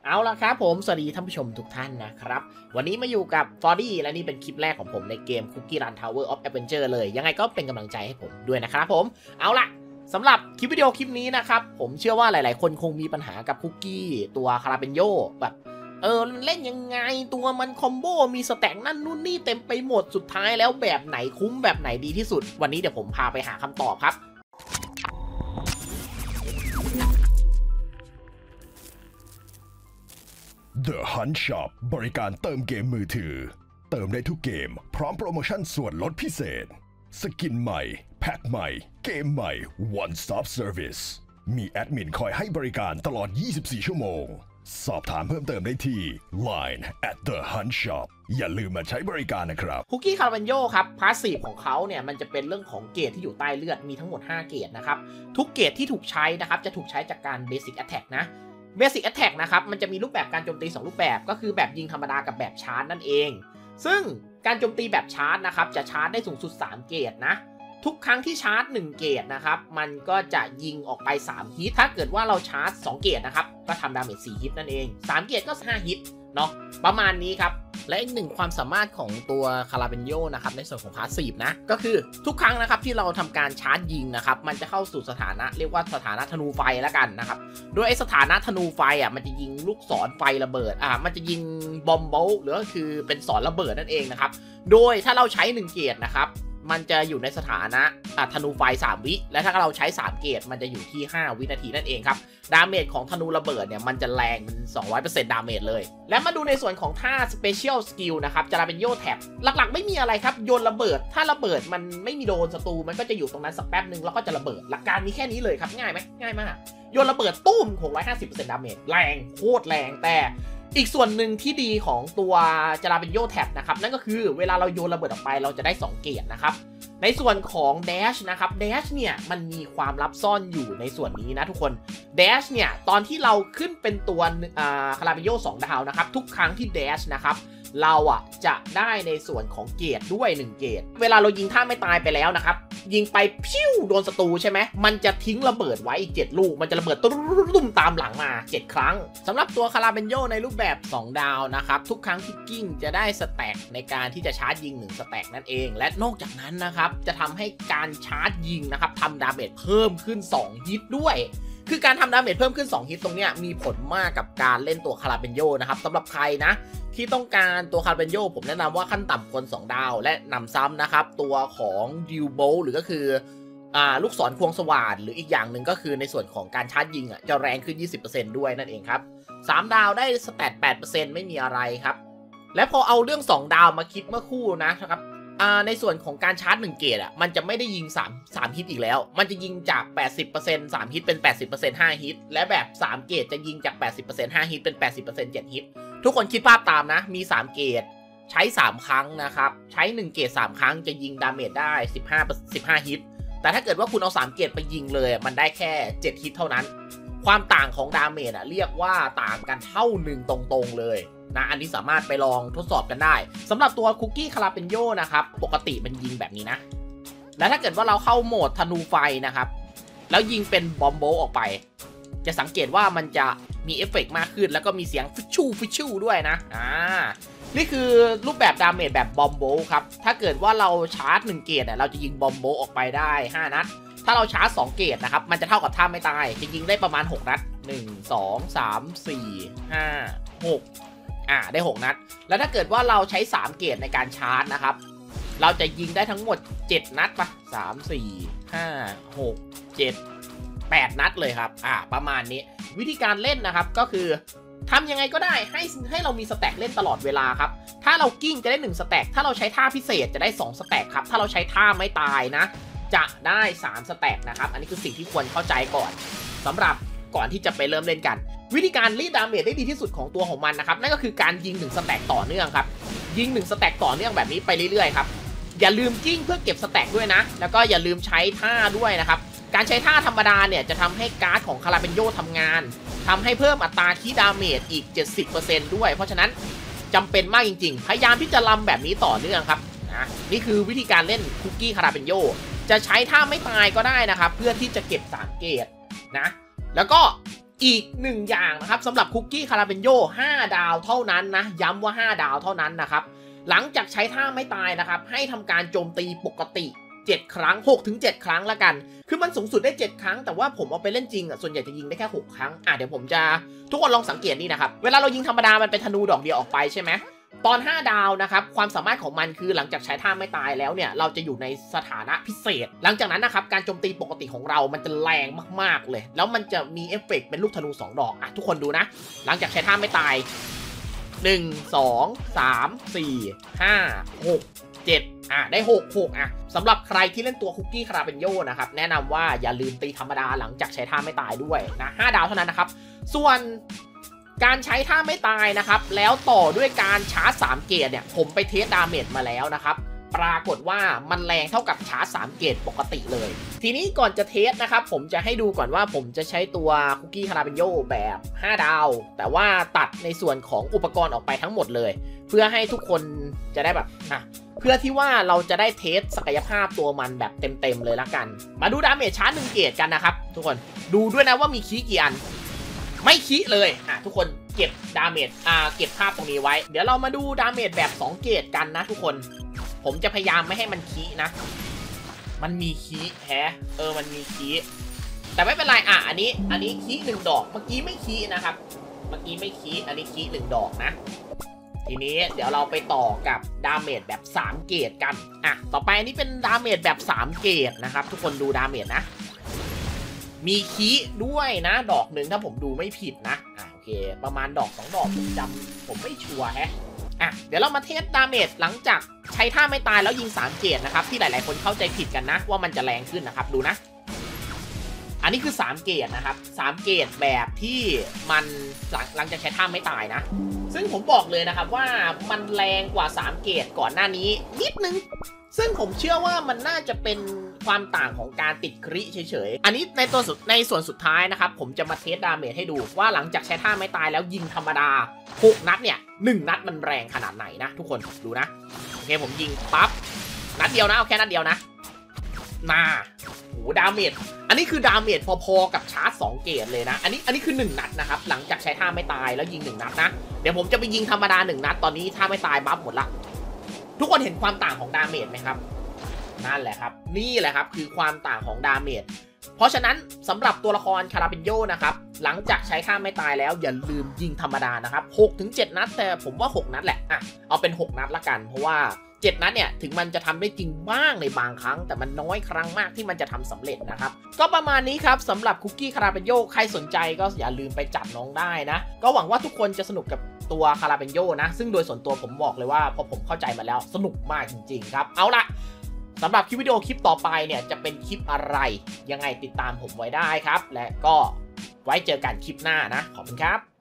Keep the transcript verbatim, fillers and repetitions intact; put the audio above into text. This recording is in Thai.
เอาละครับผมสวัสดีท่านผู้ชมทุกท่านนะครับวันนี้มาอยู่กับฟอร์ดี้และนี่เป็นคลิปแรกของผมในเกม Cookie Run Tower of Adventure เลยยังไงก็เป็นกำลังใจให้ผมด้วยนะครับผมเอาละสำหรับคลิปวิดีโอคลิปนี้นะครับผมเชื่อว่าหลายๆคนคงมีปัญหากับคุกกี้ตัวคาราเบนโยแบบเออเล่นยังไงตัวมันคอมโบมีสแต็กนั่นนู่นนี่เต็มไปหมดสุดท้ายแล้วแบบไหนคุ้มแบบไหนดีที่สุดวันนี้เดี๋ยวผมพาไปหาคำตอบครับ The Hunt Shop บริการเติมเกมมือถือเติมได้ทุกเกมพร้อมโปรโมชั่นส่วนลดพิเศษสกินใหม่แพ็คใหม่เกมใหม่ One Stop Service มีแอดมินคอยให้บริการตลอดยี่สิบสี่ชั่วโมงสอบถามเพิ่มเติมได้ที่ ไลน์ แอท เดอะ ฮันต์ ช็อป อย่าลืมมาใช้บริการนะครับคุกกี้คาราเบนโยครับพาสซีฟของเขาเนี่ยมันจะเป็นเรื่องของเกรดที่อยู่ใต้เลือดมีทั้งหมดห้าเกรดนะครับทุกเกรดที่ถูกใช้นะครับจะถูกใช้จากการ Basic Attack นะBasic Attack นะครับมันจะมีรูปแบบการโจมตีสองรูปแบบก็คือแบบยิงธรรมดากับแบบชาร์จนั่นเองซึ่งการโจมตีแบบชาร์จนะครับจะชาร์จได้สูงสุดสามเกรดนะทุกครั้งที่ชาร์จหนึ่งเกรดนะครับมันก็จะยิงออกไปสามฮิตถ้าเกิดว่าเราชาร์จสองเกรดนะครับก็ทำดาเมจสี่ฮิตนั่นเองสามเกรดก็ห้าฮิตเนาะประมาณนี้ครับและอีกหนึ่งความสามารถของตัวคาราเบนโยนะครับในส่วนของพาสซีฟนะก็คือทุกครั้งนะครับที่เราทำการชาร์จยิงนะครับมันจะเข้าสู่สถานะเรียกว่าสถานะธนูไฟแล้วกันนะครับโดยไอ้สถานะธนูไฟอ่ะมันจะยิงลูกศรไฟระเบิดอ่ามันจะยิงบอมโบหรือก็คือเป็นศรระเบิดนั่นเองนะครับโดยถ้าเราใช้หนึ่งเกรดนะครับมันจะอยู่ในสถานะธนูไฟสามวิและถ้าเราใช้สามเกรดมันจะอยู่ที่ห้าวินาทีนั่นเองครับดาเมจของธนูระเบิดเนี่ยมันจะแรงเป็น สองร้อยเปอร์เซ็นต์ ดาเมจเลยและมาดูในส่วนของท่า Special Skill นะครับจะเป็นโยแท็บหลักๆไม่มีอะไรครับโยนระเบิดถ้าระเบิดมันไม่มีโดนศัตรูมันก็จะอยู่ตรงนั้นสักแป๊บนึงแล้วก็จะระเบิดหลักการมีแค่นี้เลยครับง่ายไหมง่ายมากโยนระเบิดตุ้ม หกร้อยห้าสิบเปอร์เซ็นต์ ดาเมจแรงโคตรแรงแต่อีกส่วนหนึ่งที่ดีของตัวจาราเบนโยแท็บนะครับนั่นก็คือเวลาเราโยนระเบิดออกไปเราจะได้สองเกรดนะครับในส่วนของ Dash นะครับ Dash เนี่ยมันมีความลับซ่อนอยู่ในส่วนนี้นะทุกคน Dash เนี่ยตอนที่เราขึ้นเป็นตัวคาราเบนโยสองดาวนะครับทุกครั้งที่ Dash นะครับเราอ่ะจะได้ในส่วนของเกรดด้วยหนึ่งเกรดเวลาเรายิงท่าไม่ตายไปแล้วนะครับยิงไปพิ้วโดนศัตรูใช่ไหมมันจะทิ้งระเบิดไว้อีกเจ็ดลูกมันจะระเบิดตุ้มตามหลังมาเจ็ดครั้งสำหรับตัวคาราเบนโยในรูปแบบสองดาวนะครับทุกครั้งที่กิ้งจะได้สแต็กในการที่จะชาร์จยิงหนึ่งสแต็กนั่นเองและนอกจากนั้นนะครับจะทำให้การชาร์จยิงนะครับทำดาเมจเพิ่มขึ้นสองฮิตด้วยคือการทำดาเมจเพิ่มขึ้นสองฮิตตรงเนี้ยมีผลมากกับการเล่นตัวคาราเบนโยนะครับสำหรับใครนะที่ต้องการตัวคาราเบนโยผมแนะนำว่าขั้นต่ำควรสองดาวและนำซ้ำนะครับตัวของดิวโบหรือก็คืออ่าลูกศรควงสว่านหรืออีกอย่างหนึ่งก็คือในส่วนของการชาร์จยิงอ่ะจะแรงขึ้น ยี่สิบเปอร์เซ็นต์ ด้วยนั่นเองครับสามดาวได้สแตท แปดเปอร์เซ็นต์ ไม่มีอะไรครับและพอเอาเรื่องสองดาวมาคิดเมื่อคู่นะครับอ่าในส่วนของการชาร์จหนึ่งเกตอ่ะมันจะไม่ได้ยิง3 3ฮิตอีกแล้วมันจะยิงจาก แปดสิบเปอร์เซ็นต์ สามฮิตเป็น แปดสิบเปอร์เซ็นต์ ห้าฮิตและแบบสามเกตจะยิงจาก แปดสิบเปอร์เซ็นต์ ห้าฮิตเป็น แปดสิบเปอร์เซ็นต์ เจ็ดฮิตทุกคนคิดภาพตามนะมีสามเกตใช้สามครั้งนะครับใช้หนึ่งเกตสามครั้งจะยิงดาเมจได้สิบห้า สิบห้าฮิตแต่ถ้าเกิดว่าคุณเอาสามเกตไปยิงเลยมันได้แค่เจ็ดฮิตเท่านั้นความต่างของดาเมจอ่ะเรียกว่าต่างกันเท่าหนึ่งตรงๆเลยนะอันนี้สามารถไปลองทดสอบกันได้สำหรับตัวคุกกี้คาราเบนโยนะครับปกติมันยิงแบบนี้นะและถ้าเกิดว่าเราเข้าโหมดธนูไฟนะครับแล้วยิงเป็นบอมโบออกไปจะสังเกตว่ามันจะมีเอฟเฟกต์มากขึ้นแล้วก็มีเสียงฟิชชูฟิชชูด้วยนะอ่านี่คือรูปแบบดาเมจแบบบอมโบครับถ้าเกิดว่าเราชาร์จหนึ่งเกตอ่ะเราจะยิงบอมโบออกไปได้ห้านัดถ้าเราชาร์จสองเกตนะครับมันจะเท่ากับท่าไม่ตายจะยิงได้ประมาณหกนัดหนึ่ง สอง สาม สี่ ห้า หกอ่าได้หกนัดแล้วถ้าเกิดว่าเราใช้สามเกตในการชาร์จนะครับเราจะยิงได้ทั้งหมดเจ็ดนัดปะสาม สี่ ห้า หก เจ็ด แปดนัดเลยครับอ่าประมาณนี้วิธีการเล่นนะครับก็คือทำยังไงก็ได้ให้ให้เรามีสแต็กเล่นตลอดเวลาครับถ้าเรากิ้งจะได้หนึ่งสแต็กถ้าเราใช้ท่าพิเศษจะได้สองสแต็กครับถ้าเราใช้ท่าไม่ตายนะจะได้สามสแต็กนะครับอันนี้คือสิ่งที่ควรเข้าใจก่อนสำหรับก่อนที่จะไปเริ่มเล่นกันวิธีการรีดดาเมจได้ดีที่สุดของตัวของมันนะครับนั่นก็คือการยิงหนึ่งสแต็กต่อเนื่องครับยิงหนึ่งสแต็กต่อเนื่องแบบนี้ไปเรื่อยๆครับอย่าลืมกิ้งเพื่อเก็บสแต็กด้วยนะแล้วก็อย่าลืมใช้ท่าด้วยนะครับการใช้ท่าธรรมดาเนี่ยจะทำให้การ์ดของคาราเบนโยทำงานทำให้เพิ่มอัตราคีดาเมจอีก เจ็ดสิบเปอร์เซ็นต์ ด้วยเพราะฉะนั้นจำเป็นมากจริงๆพยายามที่จะลำแบบนี้ต่อเนื่องครับนะนี่คือวิธีการเล่นคุกกี้คาราเบนโยจะใช้ท่าไม่ตายก็ได้นะครับเพื่อที่จะเก็บสามเกตนะแล้วก็อีกหนึ่งอย่างนะครับสำหรับคุกกี้คาราเบนโยห้าดาวเท่านั้นนะย้ำว่าห้าดาวเท่านั้นนะครับหลังจากใช้ท่าไม่ตายนะครับให้ทำการโจมตีปกติเจ็ดครั้ง หกถึงเจ็ด ครั้งละกันคือมันสูงสุดได้เจ็ดครั้งแต่ว่าผมเอาไปเล่นจริงอ่ะส่วนใหญ่จะยิงได้แค่หกครั้งอ่ะเดี๋ยวผมจะทุกคนลองสังเกตนี่นะครับเวลาเรายิงธรรมดามันเป็นธนูดอกเดียวออกไปใช่ไหมตอนห้าดาวนะครับความสามารถของมันคือหลังจากใช้ท่าไม่ตายแล้วเนี่ยเราจะอยู่ในสถานะพิเศษหลังจากนั้นนะครับการโจมตีปกติของเรามันจะแรงมากๆเลยแล้วมันจะมีเอฟเฟกต์เป็นลูกธนูสองดอกอ่ะทุกคนดูนะหลังจากใช้ท่าไม่ตายหนึ่ง สอง สาม สี่ ห้า หก เจ็ดอ่ะได้หก หกอ่ะสำหรับใครที่เล่นตัวคุกกี้คาราเบนโยนะครับแนะนำว่าอย่าลืมตีธรรมดาหลังจากใช้ท่าไม่ตายด้วยนะห้าดาวเท่านั้นนะครับส่วนการใช้ท่าไม่ตายนะครับแล้วต่อด้วยการชาร์จสามเกตเนี่ยผมไปเทสดาเมจมาแล้วนะครับปรากฏว่ามันแรงเท่ากับชาร์จสามเกตปกติเลยทีนี้ก่อนจะเทสนะครับผมจะให้ดูก่อนว่าผมจะใช้ตัวคุกกี้คาราเบนโยแบบห้าดาวแต่ว่าตัดในส่วนของอุปกรณ์ออกไปทั้งหมดเลยเพื่อให้ทุกคนจะได้แบบอ่ะเพื่อที่ว่าเราจะได้เทสศักยภาพตัวมันแบบเต็มๆเลยละกันมาดูดาเมจชาร์จหนึ่งเกตกันนะครับทุกคนดูด้วยนะว่ามีคีย์กี่อันไม่คีย์เลยอ่ะทุกคนเก็บดาเมจอ่าเก็บภาพตรงนี้ไว้เดี๋ยวเรามาดูดาเมจแบบสองเกตกันนะทุกคนผมจะพยายามไม่ให้มันคีย์นะมันมีคีย์แฮะเออมันมีคีย์แต่ไม่เป็นไรอ่ะอันนี้อันนี้คีย์หนึ่งดอกเมื่อกี้ไม่คีย์นะครับเมื่อกี้ไม่คีย์อันนี้คีย์หนึ่งดอกนะทีนี้เดี๋ยวเราไปต่อกับดาเมจแบบสามเกตกันอ่ะต่อไปอันนี้เป็นดาเมจแบบสามเกตนะครับทุกคนดูดาเมจนะมีคีย์ด้วยนะดอกหนึ่งถ้าผมดูไม่ผิดนะอ่ะโอเคประมาณดอกสองดอกผมจำผมไม่ชัวร์แฮะอ่ะเดี๋ยวเรามาเทสดาเมจหลังจากใช้ท่าไม่ตายแล้วยิงสามเกตนะครับที่หลายๆคนเข้าใจผิดกันนะว่ามันจะแรงขึ้นนะครับดูนะอันนี้คือสามเกตนะครับสามเกตแบบที่มันหลังหลังจากใช้ท่าไม่ตายนะซึ่งผมบอกเลยนะครับว่ามันแรงกว่าสามเกตก่อนหน้านี้นิดนึงซึ่งผมเชื่อว่ามันน่าจะเป็นความต่างของการติดคริเฉยๆอันนี้ในตัวสุดในส่วนสุดท้ายนะครับผมจะมาเทสดาเมจให้ดูว่าหลังจากใช้ท่าไม่ตายแล้วยิงธรรมดาหกนัดเนี่ยหนึ่งนัดมันแรงขนาดไหนนะทุกคนดูนะโอเคผมยิงปั๊บนัดเดียวนะเอาแค่นัดเดียวนะมาโอ้ดาเมจอันนี้คือดาเมจพอๆกับชาร์จสองเกตเลยนะอันนี้อันนี้คือหนึ่งนัดนะครับหลังจากใช้ท่าไม่ตายแล้วยิงหนึ่งนัดนะเดี๋ยวผมจะไปยิงธรรมดาหนึ่งนัดตอนนี้ท่าไม่ตายบัฟหมดละทุกคนเห็นความต่างของดาเมจไหมครับนั่นแหละครับนี่แหละครับคือความต่างของดาเมจเพราะฉะนั้นสำหรับตัวละครคาราเบนโยนะครับหลังจากใช้ท่าไม่ตายแล้วอย่าลืมยิงธรรมดานะครับ หกถึงเจ็ด นัดแต่ผมว่าหกนัดแหละอ่ะเอาเป็นหกนัดละกันเพราะว่าเจ็ดนัดเนี่ยถึงมันจะทำได้จริงบ้างในบางครั้งแต่มันน้อยครั้งมากที่มันจะทำสำเร็จนะครับก็ประมาณนี้ครับสำหรับคุกกี้คาราเบนโยใครสนใจก็อย่าลืมไปจัดน้องได้นะก็หวังว่าทุกคนจะสนุกกับตัวคาราเบนโยนะซึ่งโดยส่วนตัวผมบอกเลยว่าพอผมเข้าใจมาแล้วสนุกมากจริงๆครับเอาละสำหรับคลิปวิดีโอคลิปต่อไปเนี่ยจะเป็นคลิปอะไรยังไงติดตามผมไว้ได้ครับและก็ไว้เจอกันคลิปหน้านะขอบคุณครับ